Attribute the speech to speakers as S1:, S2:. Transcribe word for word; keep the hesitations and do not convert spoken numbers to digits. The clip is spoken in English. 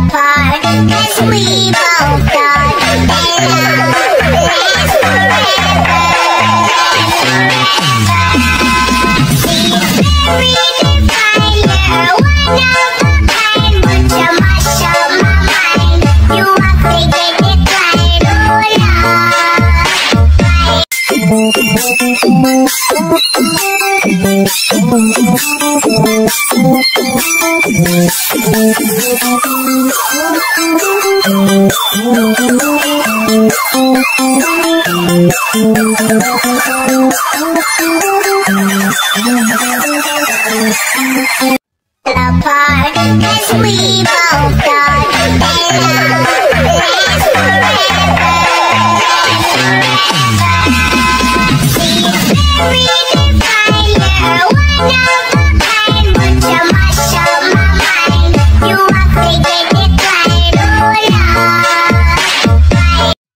S1: apart, 'cause we both thought that love lasts forever, forever. See, very divine, you're one of a kind, but you're much on my mind. You are thinking it right, oh apart, 'cause we both thought that love lasts forever, forever. See, very divine, you're one of a kind, but you're much on my mind. You are thinking